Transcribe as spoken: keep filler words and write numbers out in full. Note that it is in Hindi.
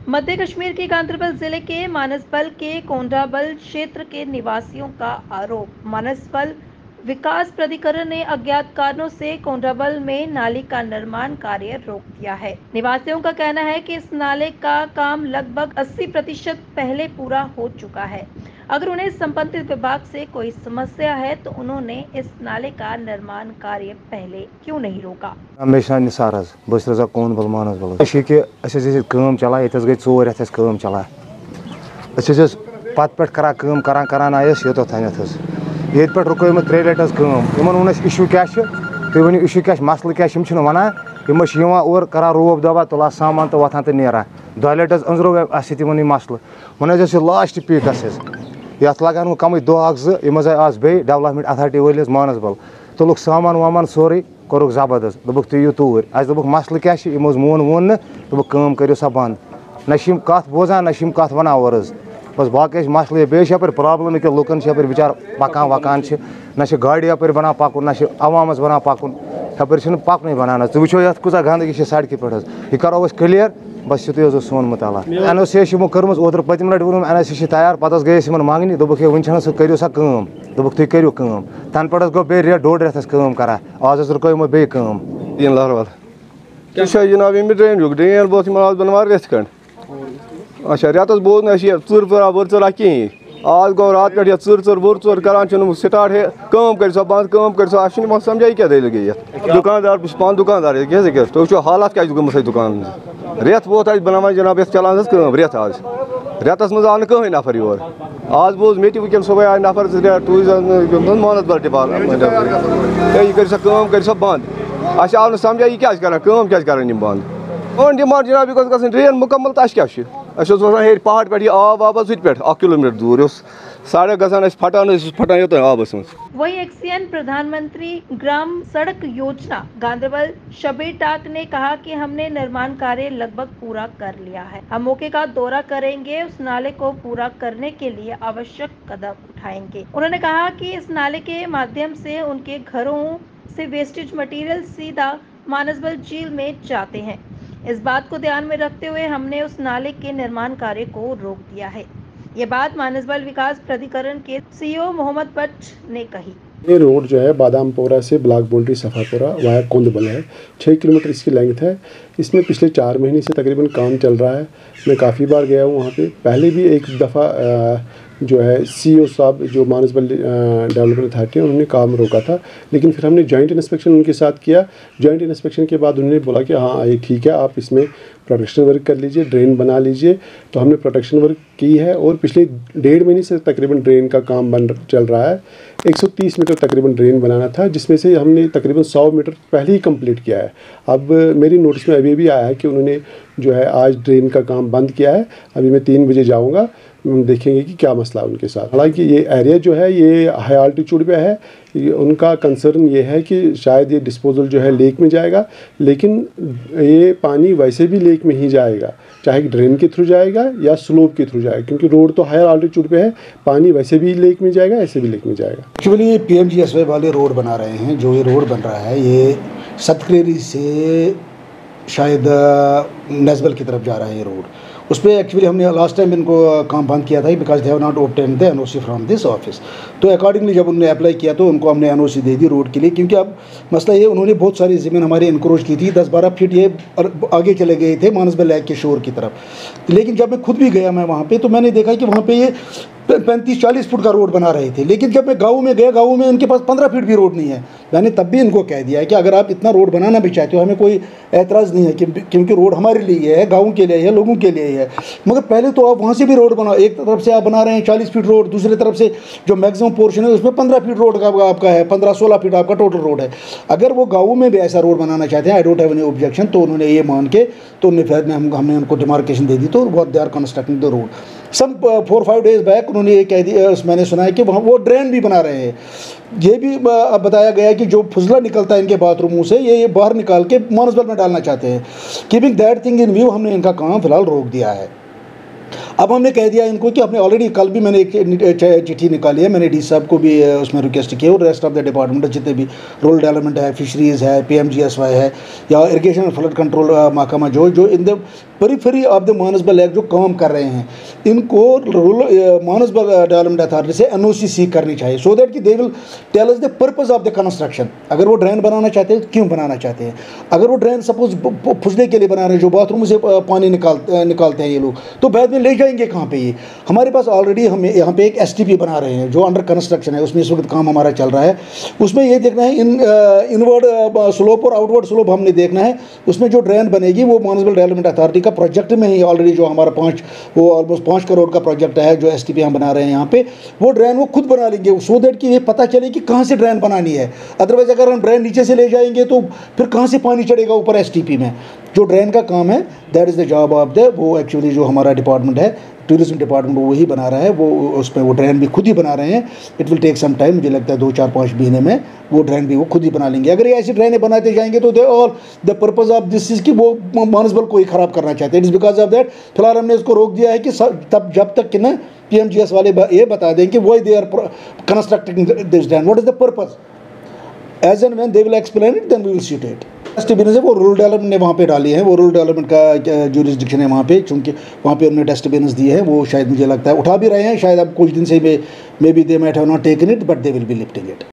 मध्य कश्मीर के गांदरबल जिले के मानसबल के कोंडाबल क्षेत्र के निवासियों का आरोप। मानसबल विकास प्राधिकरण ने अज्ञात कारणों से कोंडाबल में नाले का निर्माण कार्य रोक दिया है। निवासियों का कहना है कि इस नाले का काम लगभग अस्सी प्रतिशत पहले पूरा हो चुका है। अगर उन्हें संबंधित विभाग से कोई समस्या है तो उन्होंने इस नाले का निर्माण कार्य पहले क्यों नहीं रोका। हमेशा निसार बस रोजा कौन बल मानस बल कम चला ये गई चोर रेत कम चला पत पे करान करान करान आयस योत थनत ये पे रुको त्रे लट इन वोन इशू क्या तुम वो इशू क्या मसल क्या वन और करा रोब दबा तुला सामान तो वथान तो नेरा दह लट अंजरो अस मसल वन लास्ट पीकस ये लगान वो कम दह अज आज बे डेवलपमेंट अथॉरिटी वलिस मानसबल तुलुक सामान वामान सोरे कोरुक जबरदस्त दोपुक तुयु तूर आज दोपुक मसल क्या मोन वोन न दोपुक कम करो सा बंद न कत बोजान न कत वन और बस बाकी मसल बे प्रॉब्लम कि लुकन बिचार पकान वकान न गाड़ी यप बना पकुन न अवामस बना पकुन यप पकन बनान तुम वो ये कूचा गंदगी सड़क पे यह करो क्लियर बस यु तुम सोन मुताला एन ओ सी यमो कर्म ओतर पतम लट वोन एन ओ सी तैयार पे गए मांगनी दोपुक वन सह करो सा कम दोपुक तुम करो कम तन पे गो बे रेट डोड रेतस कम करा आज रुको बे कम तीन लहरवाल क्या जनाब ये ड्रेन ड्रेन बोत बनवा रेत खंड अच्छा रेतस बोज ना चुर पुरा वर चुरा कहीं आज गो रात पे चुर चुर बुर चुर करान स्टार्ट है कम कर सो बंद कम कर सो अह समझा क्या दल गई दुकानदार बस पान दुकानदार क्या तुम हालात क्या गई दुकान रेत वोत बना जनाब ये चलान कम रेत आज रेतस मज आव कहीं नफर योर आज बोज मे वन सुबह आए नफर टूरिज्म मानसबल डिपार्टमेंट यह कर सा कम कर सा बंद अस आव समझा यह क्या कम क्या कर बंद ओन डिमांड जनाब यह गई ड्रेन मुकम्मल तो अस क्या हेर पहाड़ पे आब आब सु पे अ किलोमीटर दूर साढ़े गसान फटान फटान योत आबस मज। वहीं एक्सीएन प्रधानमंत्री ग्राम सड़क योजना गांदरबल शबीर टाक ने कहा कि हमने निर्माण कार्य लगभग पूरा कर लिया है, हम मौके का दौरा करेंगे, उस नाले को पूरा करने के लिए आवश्यक कदम उठाएंगे। उन्होंने कहा कि इस नाले के माध्यम से उनके घरों से वेस्टेज मटेरियल सीधा मानसबल झील में जाते हैं। इस बात को ध्यान में रखते हुए हमने उस नाले के निर्माण कार्य को रोक दिया है। ये बात मानसबल विकास प्राधिकरण के सीईओ मोहम्मद भट्ट ने कही। ये रोड जो है बादामपोरा से block boundary Safapura via Kondbal है, छः किलोमीटर इसकी लेंथ है। इसमें पिछले चार महीने से तकरीबन काम चल रहा है। मैं काफ़ी बार गया हूँ वहाँ पे। पहले भी एक दफ़ा जो है सीईओ साहब जो मानसबल डेवलपमेंट अथॉरिटी है उन्होंने काम रोका था, लेकिन फिर हमने जॉइंट इंस्पेक्शन उनके साथ किया। जॉइंट इंस्पेक्शन के बाद उन्होंने बोला कि हाँ ये ठीक है, आप इसमें प्रोटेक्शन वर्क कर लीजिए, ड्रेन बना लीजिए। तो हमने प्रोटेक्शन वर्क की है और पिछले डेढ़ महीने से तकरीबन ड्रेन का काम बन चल रहा है। एक सौ तीस मीटर तकरीबन ड्रेन बनाना था, जिसमें से हमने तकरीबन सौ मीटर पहले ही कंप्लीट किया है। अब मेरी नोटिस में अभी भी आया है कि उन्होंने जो है आज ड्रेन का काम बंद किया है। अभी मैं तीन बजे जाऊँगा, देखेंगे कि क्या मसला है उनके साथ। हालांकि ये एरिया जो है ये हाई आल्टीट्यूड पे है। ये उनका कंसर्न ये है कि शायद ये डिस्पोजल जो है लेक में जाएगा, लेकिन ये पानी वैसे भी लेक में ही जाएगा, चाहे ड्रेन के थ्रू जाएगा या स्लोप के थ्रू जाएगा, क्योंकि रोड तो हाई आल्टीट्यूड पे है। पानी वैसे भी लेक में जाएगा, ऐसे भी लेक में जाएगा। एक्चुअली ये पीएमजीएसवाई वाले रोड बना रहे हैं। जो ये रोड बन रहा है ये सतक्रेरी से शायद नजबल की तरफ जा रहा है ये रोड। उस पर एक्चुअली हमने लास्ट टाइम इनको काम बंद किया था because they have not obtain the NOC from this office. तो अकॉर्डिंगली जब उन्होंने अप्लाई किया तो उनको हमने एनओसी दे दी रोड के लिए, क्योंकि अब मसला ये उन्होंने बहुत सारी ज़मीन हमारी इनक्रोच की थी। दस बारह फीट ये आगे चले गए थे मानसबल लेक के शोर की तरफ। लेकिन जब मैं खुद भी गया मैं वहाँ पर, तो मैंने देखा कि वहाँ पर ये पैंतीस चालीस फुट का रोड बना रहे थे। लेकिन जब मैं गाँव में गया, गाँव में उनके पास पंद्रह फीट भी रोड नहीं है। मैंने तब भी इनको कह दिया है कि अगर आप इतना रोड बनाना भी चाहते हो हमें कोई एतराज़ नहीं है, क्योंकि रोड हमारे लिए है, गाँव के लिए है, लोगों के लिए है। मगर पहले तो आप वहाँ से भी रोड बनाओ। एक तरफ से आप बना रहे हैं चालीस फीट रोड, दूसरी तरफ से जो मैक्सिमम पोर्शन है उसमें पंद्रह फीट रोड का आपका है, पंद्रह सोलह फीट आपका टोटल रोड है। अगर वो गाँव में भी ऐसा रोड बनाना चाहते हैं, I don't have any objection. तो उन्होंने ये मान के तो उन्हें फिर हम हमने उनको डिमार्केशन दे दी, तो वो they are constructing the road. Some four five days back उन्होंने ये कह दिया, मैंने सुना है कि वहाँ वो ड्रेन भी बना रहे हैं। ये भी बताया गया है कि जो फुजला निकलता है इनके बाथरूमों से ये ये बाहर निकाल के मानसबल में डालना चाहते हैं। Keeping that thing in view हमने इनका काम फिलहाल रोक दिया है। अब हमने कह दिया इनको कि आपने ऑलरेडी, कल भी मैंने एक चिट्ठी निकाली है, मैंने डी साहब को भी उसमें रिक्वेस्ट की और रेस्ट ऑफ द डिपार्टमेंट जितने भी रूरल डेवलपमेंट है, फिशरीज़ है, P M G S Y है या इरीगेशन एंड फ्लड कंट्रोल महकमा जो जो in the periphery of the Manasbal lake जो काम कर रहे हैं, इनको रूरल मानसबल डेवलपमेंट अथॉरिटी से एन ओ सी सीक करनी चाहिए, सो दैट कि they will tell us the purpose of the construction. अगर वो ड्रेन बनाना चाहते हैं क्यों बनाना चाहते हैं, अगर वो ड्रेन सपोज फुसले के लिए बना रहे हैं, जो बाथरूम से पानी निकाल निकालते हैं ये लोग, तो बाद में ले जाएंगे कहाँ पे? ये हमारे पास ऑलरेडी हम यहाँ पे एक एस टी पी बना रहे हैं जो अंडर कंस्ट्रक्शन है, उसमें इस वक्त काम हमारा चल रहा है। उसमें ये देखना है इन इनवर्ड स्लोप और आउटवर्ड स्लोप हमने देखना है। उसमें जो ड्रेन बनेगी वो म्युनिसिपल डेवलपमेंट अथॉरिटी का प्रोजेक्ट में ही ऑलरेडी जो हमारा पाँच वो ऑलमोस्ट पाँच करोड़ का प्रोजेक्ट है जो एस टी पी हम बना रहे हैं यहाँ पे, वो ड्रेन वो खुद बना लेंगे, सो दैट कि ये पता चले कि कहाँ से ड्रेन बनानी है। अदरवाइज अगर हम ड्रेन नीचे से ले जाएंगे तो फिर कहाँ से पानी चढ़ेगा ऊपर एस टी पी में? जो ड्रेन का काम है that is the job of the, वो एक्चुअली जो हमारा डिपार्टमेंट है, टूरिज्म डिपार्टमेंट, वो वही बना रहा है, वो उसमें वो ड्रेन भी खुद ही बना रहे हैं। It will take some time, मुझे लगता है दो चार पाँच महीने में वो ड्रेन भी वो खुद ही बना लेंगे। अगर ये ऐसी ड्रेनें बनाते जाएंगे तो they all the purpose of this is कि वो मानसबल को ही ख़राब करना चाहते हैं। It is because of that फिलहाल हमने इसको रोक दिया है कि तब जब तक कि ना पी एम जी एस वाले ये बता दें कि वो they are constructing this drain, what is the purpose, as and when they will explain it then we will sheet it. Dustbin है वो रूरल डेवलपमेंट ने वहाँ पे डाली है, वो रूरल डेवलपमेंट का ज्यूरिसडिक्शन है वहाँ पे, चूँकि वहाँ पे उन्होंने डस्टबिन दिए हैं, वो शायद मुझे लगता है उठा भी रहे हैं, शायद अब कुछ दिन से maybe they might have not taken it but they will be lifting it.